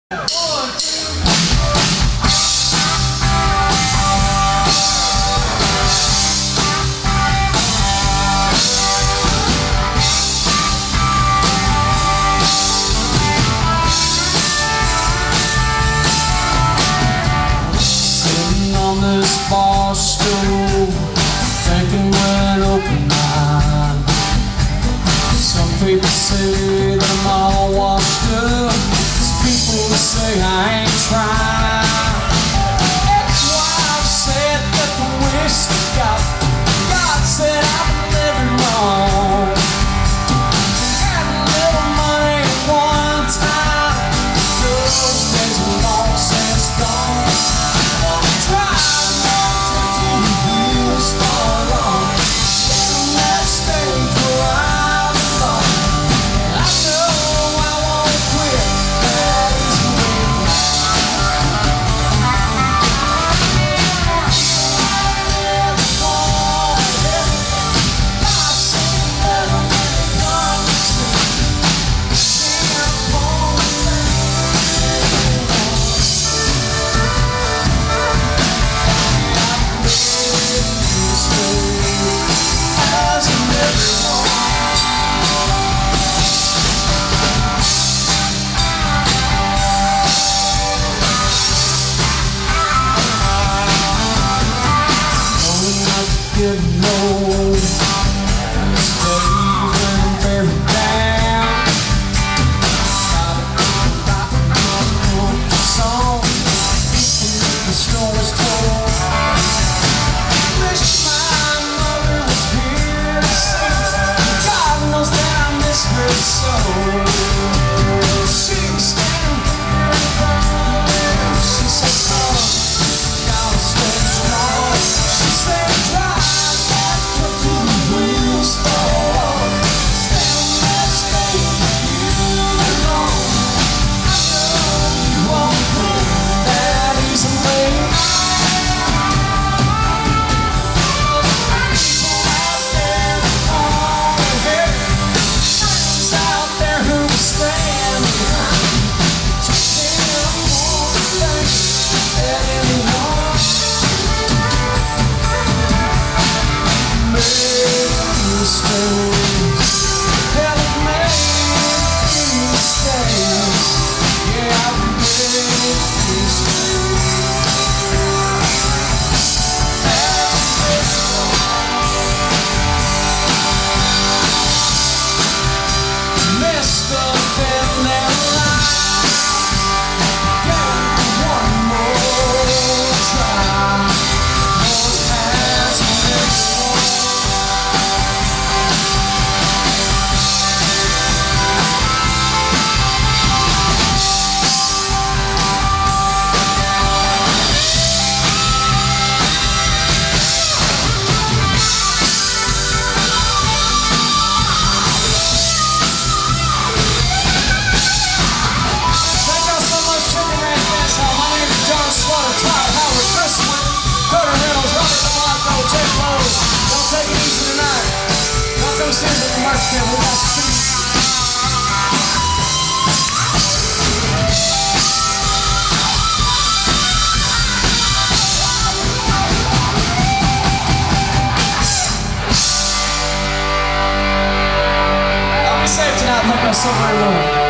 This bar stool, drinking with an open mind. Some people say that I'm all washed up. Some people say I ain't trying. That's why I've said that the whiskey got God said I've been living wrong. Had a little money at one time. Those days are long since gone. Getting old, staying very down. Song, the story's told. Wish my mother was here to see. God knows that I miss her so. She's standing here in front of me. She said, "Son, gotta stay strong." She said, "Try." I'll be safe tonight, like I so very well.